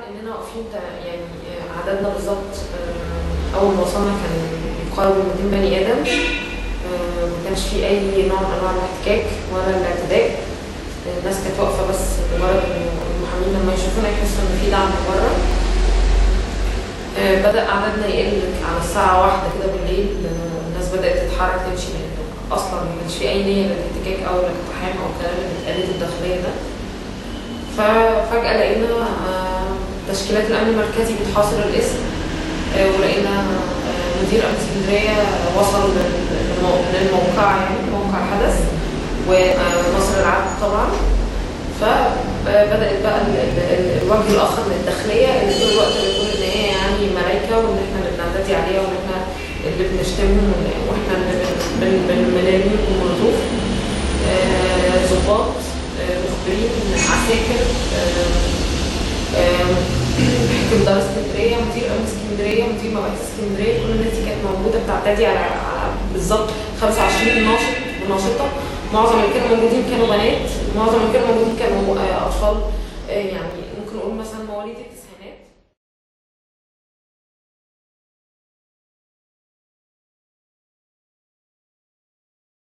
اننا واقفين يعني عددنا بالظبط اول ما وصلنا كان يقارب 200 بني ادم. ما كانش في اي نوع من انواع الاحتكاك ولا الاعتداء. الناس كانت واقفه بس مجرد ان المحامين لما يشوفونا يحسوا ان في دعم بره. بدأ عددنا يقل على الساعة 1 كده بالليل. الناس بدأت تتحرك تمشي لأن أصلا ما كانش في أي نية للاحتكاك أو الاقتحام أو الكلام اللي اتقالت الداخلية ده. ففجأة لقينا تشكيلات الأمن المركزي بتحاصر القسم، ولقينا مدير أمن اسكندرية وصل للموقع، يعني موقع الحدث، ونصر العبد طبعا. فبدأت بقى الوجه الآخر من الداخلية اللي طول الوقت بيقول إن هي يعني ملايكة وإن إحنا اللي بنعتدي عليها وإن إحنا اللي بنشتمهم وإحنا اللي بنلاميهم بالمولوتوف. ضباط، مخبرين، عساكر، حاكم دار اسكندرية، مدير أمن اسكندرية، مدير مباحث اسكندرية، كل الناس دي كانت موجودة بتعتدي على بالظبط 25 ناشط وناشطة. معظم اللي كانوا موجودين كانوا بنات، معظم اللي كانوا موجودين كانوا أطفال، يعني ممكن نقول مثلا مواليد